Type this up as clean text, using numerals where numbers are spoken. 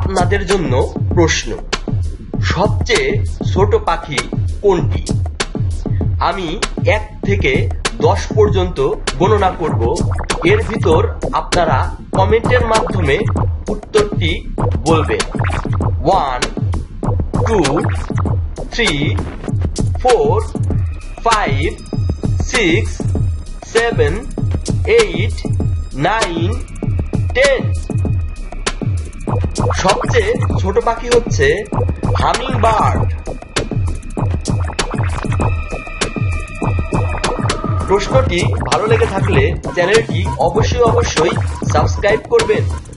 আপনাদের জন্য প্রশ্ন, সবচেয়ে ছোট পাখি কোনটি? আমি 1 থেকে 10 পর্যন্ত গণনা করব, এর ভিতর আপনারা কমেন্টের মাধ্যমে উত্তরটি বলবেন। 1 2 3 4 5 6 7 8 9 10। সবচেয়ে ছোট পাখি হচ্ছে হামিং বার্ড। প্রশ্নটি ভালো লেগে থাকলে চ্যানেলটি অবশ্যই সাবস্ক্রাইব করবেন।